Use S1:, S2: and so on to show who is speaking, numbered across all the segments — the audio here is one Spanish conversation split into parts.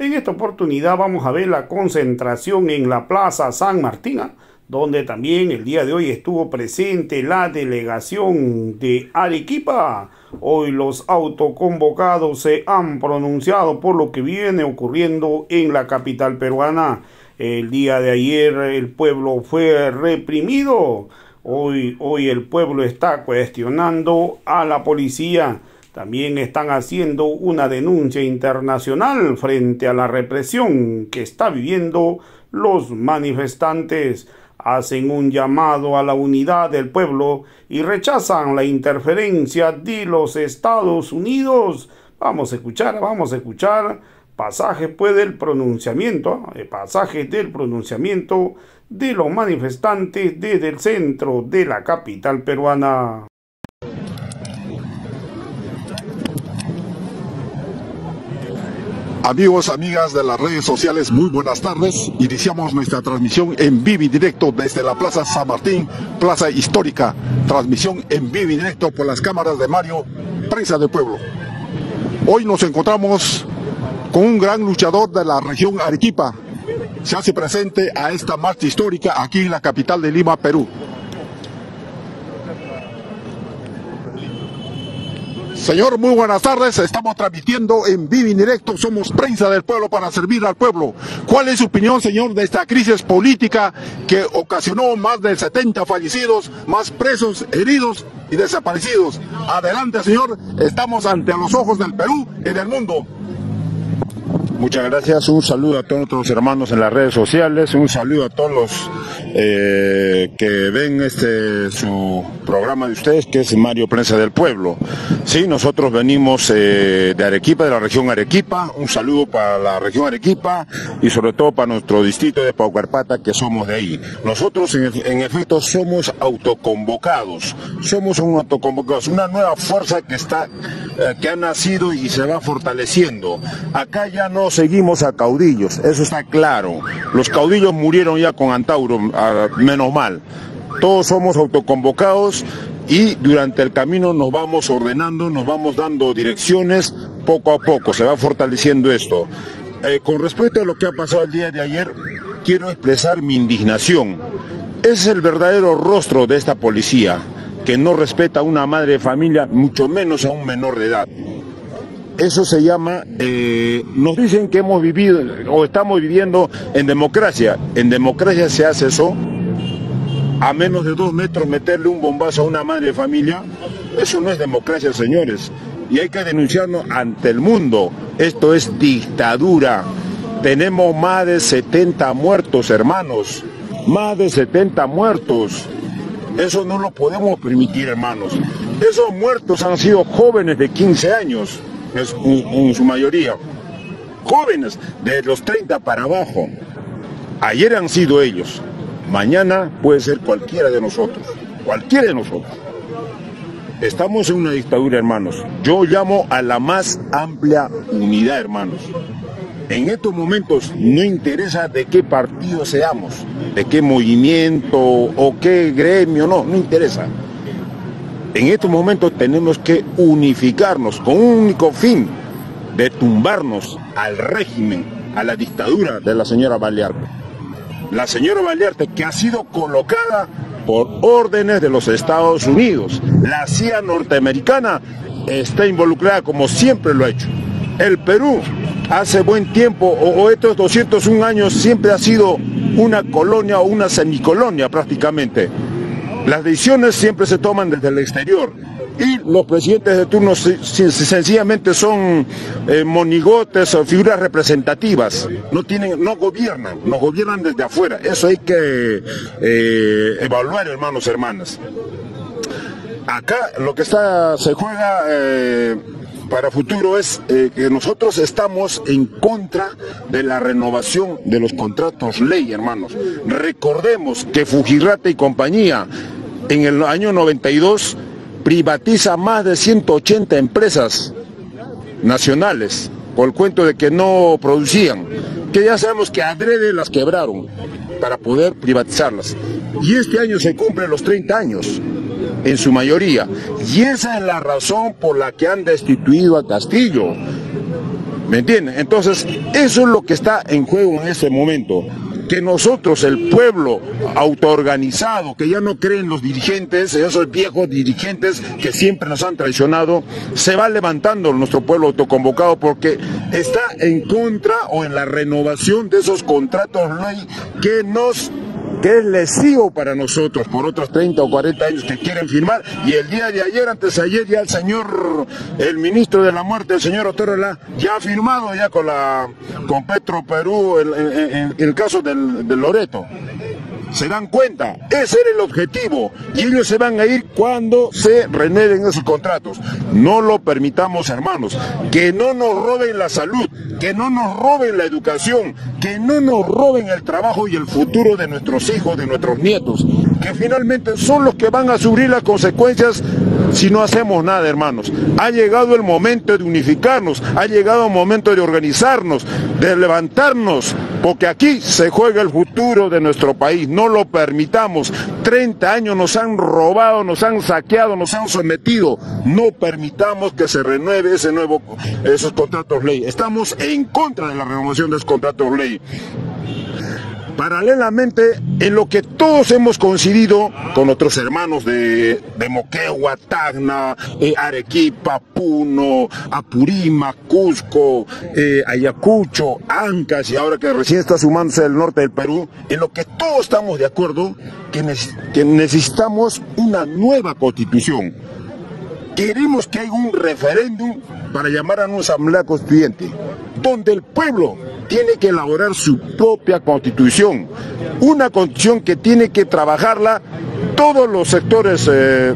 S1: En esta oportunidad vamos a ver la concentración en la Plaza San Martín, donde también el día de hoy estuvo presente la delegación de Arequipa. Hoy los autoconvocados se han pronunciado por lo que viene ocurriendo en la capital peruana. El día de ayer el pueblo fue reprimido. Hoy el pueblo está cuestionando a la policía. También están haciendo una denuncia internacional frente a la represión que está viviendo los manifestantes. Hacen un llamado a la unidad del pueblo y rechazan la interferencia de los Estados Unidos. Vamos a escuchar pasajes del pronunciamiento de los manifestantes desde el centro de la capital peruana.
S2: Amigos, amigas de las redes sociales, muy buenas tardes. Iniciamos nuestra transmisión en vivo y directo desde la Plaza San Martín, Plaza Histórica. Transmisión en vivo y directo por las cámaras de Mario, Prensa del Pueblo. Hoy nos encontramos con un gran luchador de la región Arequipa. Se hace presente a esta marcha histórica aquí en la capital de Lima, Perú. Señor, muy buenas tardes. Estamos transmitiendo en vivo y directo. Somos Prensa del Pueblo para servir al pueblo. ¿Cuál es su opinión, señor, de esta crisis política que ocasionó más de 70 fallecidos, más presos, heridos y desaparecidos? Adelante, señor. Estamos ante los ojos del Perú y del mundo.
S3: Muchas gracias, un saludo a todos nuestros hermanos en las redes sociales, un saludo a todos los que ven su programa de ustedes, que es Mario Prensa del Pueblo. Sí, nosotros venimos de Arequipa, de la región Arequipa, un saludo para la región Arequipa y sobre todo para nuestro distrito de Paucarpata, que somos de ahí. Nosotros en efecto somos autoconvocados, una nueva fuerza que ha nacido y se va fortaleciendo. Acá ya no seguimos a caudillos, eso está claro. Los caudillos murieron ya con Antauro, menos mal. Todos somos autoconvocados y durante el camino nos vamos ordenando, nos vamos dando direcciones poco a poco, se va fortaleciendo esto. Con respecto a lo que ha pasado el día de ayer, quiero expresar mi indignación. Es el verdadero rostro de esta policía, que no respeta a una madre de familia, mucho menos a un menor de edad. Eso se llama, nos dicen que hemos vivido o estamos viviendo en democracia. En democracia se hace eso. A menos de 2 metros meterle un bombazo a una madre de familia, eso no es democracia, señores. Y hay que denunciarnos ante el mundo. Esto es dictadura. Tenemos más de 70 muertos, hermanos. Más de 70 muertos. Eso no lo podemos permitir, hermanos. Esos muertos han sido jóvenes de 15 años. En su mayoría jóvenes de los 30 para abajo. Ayer han sido ellos, mañana puede ser cualquiera de nosotros. Estamos en una dictadura, hermanos. Yo llamo a la más amplia unidad, hermanos. En estos momentos no interesa de qué partido seamos, de qué movimiento o qué gremio, no interesa. En estos momentos tenemos que unificarnos con un único fin, de tumbarnos al régimen, a la dictadura de la señora Baliarte. La señora Baliarte, que ha sido colocada por órdenes de los Estados Unidos. La CIA norteamericana está involucrada como siempre lo ha hecho. El Perú hace buen tiempo, o estos 201 años, siempre ha sido una colonia o una semicolonia prácticamente. Las decisiones siempre se toman desde el exterior y los presidentes de turno sencillamente son monigotes o figuras representativas. No gobiernan, nos gobiernan desde afuera. Eso hay que evaluar, hermanos, hermanas. Acá lo que se juega para futuro es que nosotros estamos en contra de la renovación de los contratos ley, hermanos. Recordemos que Fujirrata y compañía en el año 92 privatiza más de 180 empresas nacionales por el cuento de que no producían, que ya sabemos que adrede las quebraron para poder privatizarlas. Y este año se cumplen los 30 años. En su mayoría, y esa es la razón por la que han destituido a Castillo. ¿Me entienden? Entonces, eso es lo que está en juego en este momento. Que nosotros, el pueblo autoorganizado, que ya no creen los dirigentes, esos viejos dirigentes que siempre nos han traicionado, se va levantando nuestro pueblo autoconvocado porque está en contra o en la renovación de esos contratos ley que es lesivo para nosotros por otros 30 o 40 años que quieren firmar. Y el día de ayer, antes de ayer, ya el ministro de la muerte, el señor Otárola, ya ha firmado ya con Petro Perú en el caso del Loreto. Se dan cuenta, ese era el objetivo y ellos se van a ir cuando se renueven esos contratos. No lo permitamos, hermanos, que no nos roben la salud, que no nos roben la educación, que no nos roben el trabajo y el futuro de nuestros hijos, de nuestros nietos, que finalmente son los que van a sufrir las consecuencias si no hacemos nada, hermanos. Ha llegado el momento de unificarnos, ha llegado el momento de organizarnos, de levantarnos, porque aquí se juega el futuro de nuestro país. No lo permitamos. 30 años nos han robado, nos han saqueado, nos han sometido. No permitamos que se renueve esos contratos ley. Estamos en contra de la renovación de esos contratos ley. Paralelamente, en lo que todos hemos coincidido con nuestros hermanos de Moquegua, Tacna, Arequipa, Puno, Apurímac, Cusco, Ayacucho, Ancash, y ahora que recién está sumándose el norte del Perú, en lo que todos estamos de acuerdo que necesitamos una nueva constitución. Queremos que haya un referéndum para llamar a una asamblea constituyente, donde el pueblo tiene que elaborar su propia constitución, una constitución que tiene que trabajarla todos los sectores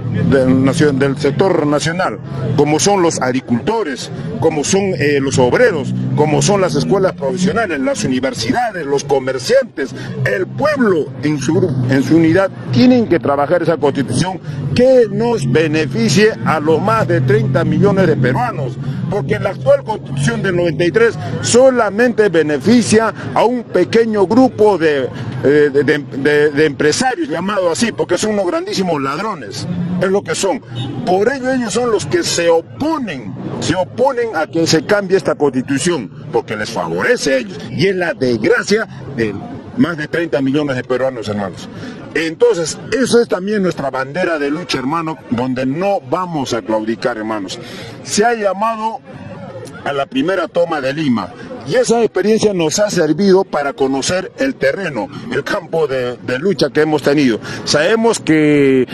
S3: del sector nacional, como son los agricultores, como son los obreros, como son las escuelas profesionales, las universidades, los comerciantes. El pueblo en su unidad tienen que trabajar esa constitución que nos beneficie a los más de 30 millones de peruanos, porque la actual constitución del 93 solamente beneficia a un pequeño grupo de empresarios, llamado así, porque son unos grandísimos ladrones, es lo que son. Por ello ellos son los que se oponen a que se cambie esta constitución, porque les favorece a ellos, y es la desgracia de más de 30 millones de peruanos, hermanos. Entonces, eso es también nuestra bandera de lucha, hermano, donde no vamos a claudicar, hermanos. Se ha llamado a la primera toma de Lima, y esa experiencia nos ha servido para conocer el terreno, el campo de lucha que hemos tenido. Sabemos que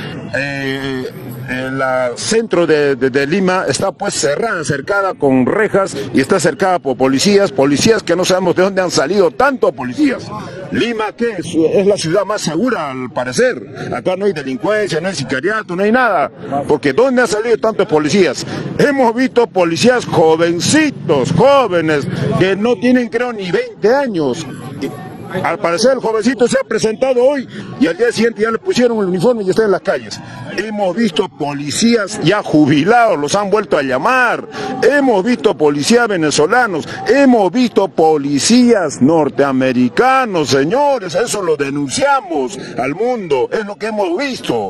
S3: el centro de Lima está pues cercada con rejas y está cercada por policías que no sabemos de dónde han salido tantos policías. Lima, ¿qué es? Es la ciudad más segura al parecer. Acá no hay delincuencia, no hay sicariato, no hay nada. Porque ¿dónde han salido tantos policías? Hemos visto policías jovencitos, jóvenes, que no tienen creo ni 20 años. Al parecer el jovencito se ha presentado hoy y al día siguiente ya le pusieron el uniforme y está en las calles. Hemos visto policías ya jubilados, los han vuelto a llamar. Hemos visto policías venezolanos, hemos visto policías norteamericanos, señores, eso lo denunciamos al mundo, es lo que hemos visto.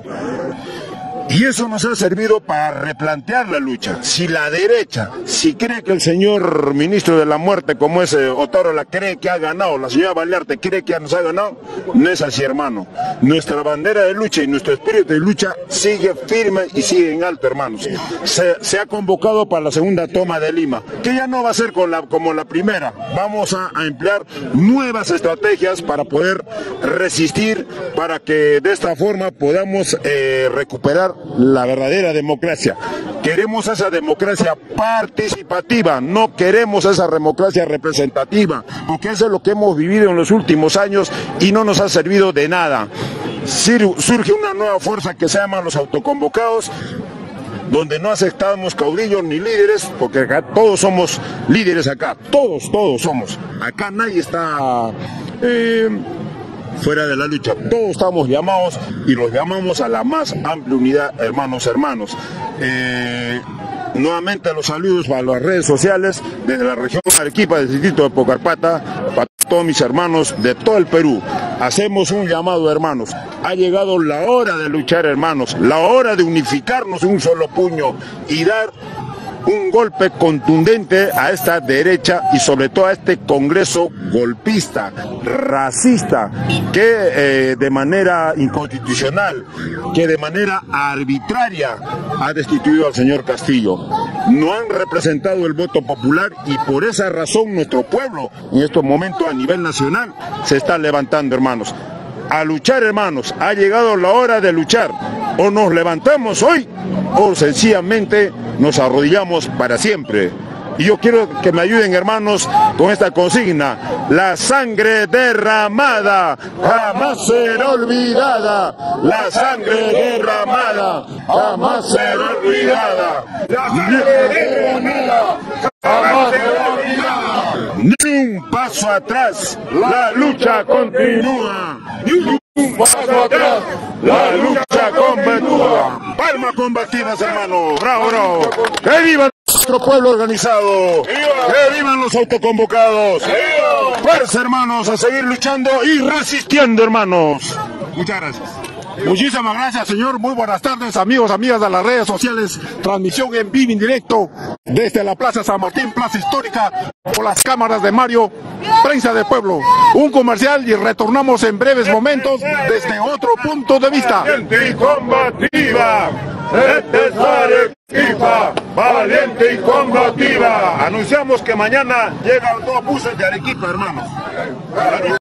S3: Y eso nos ha servido para replantear la lucha. Si la derecha, si cree que el señor ministro de la muerte, como es Otárola, cree que ha ganado, la señora Balearte cree que nos ha ganado, no es así, hermano. Nuestra bandera de lucha y nuestro espíritu de lucha sigue firme y sigue en alto, hermanos. Se ha convocado para la segunda toma de Lima, que ya no va a ser como la primera. Vamos a emplear nuevas estrategias para poder resistir, para que de esta forma podamos recuperar la verdadera democracia. Queremos esa democracia participativa, no queremos esa democracia representativa, porque eso es lo que hemos vivido en los últimos años y no nos ha servido de nada. Surge una nueva fuerza que se llama los autoconvocados, donde no aceptamos caudillos ni líderes, porque acá todos somos líderes acá, todos somos. Acá nadie está fuera de la lucha, todos estamos llamados y los llamamos a la más amplia unidad, hermanos. Nuevamente los saludos para las redes sociales desde la región de Arequipa, del distrito de Pocarpata, para todos mis hermanos de todo el Perú. Hacemos un llamado, hermanos. Ha llegado la hora de luchar, hermanos, la hora de unificarnos en un solo puño y dar un golpe contundente a esta derecha y sobre todo a este Congreso golpista, racista, que de manera inconstitucional, que de manera arbitraria ha destituido al señor Castillo. No han representado el voto popular y por esa razón nuestro pueblo en estos momentos a nivel nacional se está levantando, hermanos. A luchar, hermanos, ha llegado la hora de luchar. O nos levantamos hoy o sencillamente nos arrodillamos para siempre. Y yo quiero que me ayuden, hermanos, con esta consigna: la sangre derramada jamás será olvidada. La sangre derramada jamás será olvidada. La sangre derramada jamás será olvidada. Ni un paso atrás, la lucha continúa. Ni un paso atrás, la lucha continúa. Palmas combativas, hermanos. Bravo, bravo. ¡Que viva nuestro pueblo organizado! ¡Que vivan los autoconvocados! Fuerza, hermanos, a seguir luchando y resistiendo, hermanos. Muchas gracias.
S2: Muchísimas gracias, señor. Muy buenas tardes, amigos, amigas de las redes sociales. Transmisión en vivo, en directo, desde la Plaza San Martín, Plaza Histórica, por las cámaras de Mario, Prensa del Pueblo. Un comercial y retornamos en breves momentos desde otro punto de vista.
S3: Valiente y combativa, esta es Arequipa, valiente y combativa. Anunciamos que mañana llegan 2 buses de Arequipa, hermanos.